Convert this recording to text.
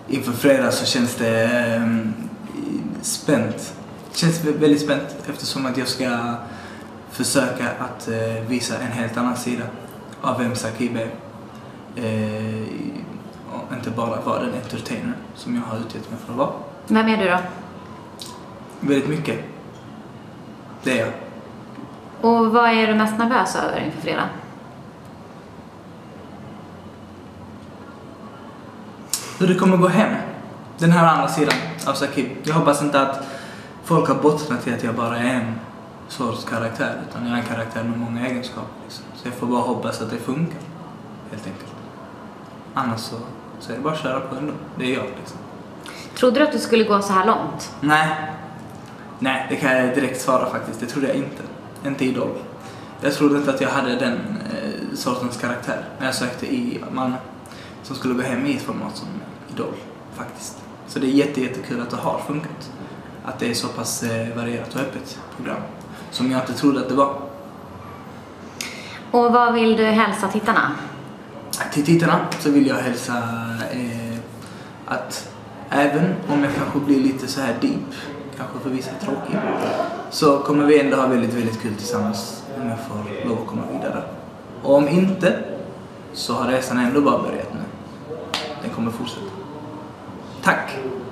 inför fredag så känns det spänt. Det känns väldigt spänt eftersom att jag ska försöka att visa en helt annan sida av vem Saqib är. Och inte bara vara den entertainer som jag har utgett mig för att vara. Vem är du då? Väldigt mycket. Det är jag. Och vad är du mest nervös över inför fredag? Hur det kommer gå hem. Den här andra sidan av Saqib. Jag hoppas inte att folk har bottnat i att jag bara är en sorts karaktär. Utan jag är en karaktär med många egenskaper. Liksom. Så jag får bara hoppas att det funkar. Helt enkelt. Annars så är det bara att köra på ändå. Det är jag liksom. Trodde du att du skulle gå så här långt? Nej, det kan jag direkt svara faktiskt. Det trodde jag inte. Inte Idol. Jag trodde inte att jag hade den sortens karaktär när jag sökte i Malmö. Som skulle gå hem i ett format som Idol faktiskt. Så det är jättekul att det har funkat. Att det är så pass varierat och öppet program. Som jag inte trodde att det var. Och vad vill du hälsa tittarna? Till tittarna så vill jag hälsa att även om jag kanske blir lite så här deep, kanske för vissa tråkig, så kommer vi ändå ha väldigt kul tillsammans om jag får lov att komma vidare. Och om inte så har resan ändå bara börjat nu. Den kommer fortsätta. Tack!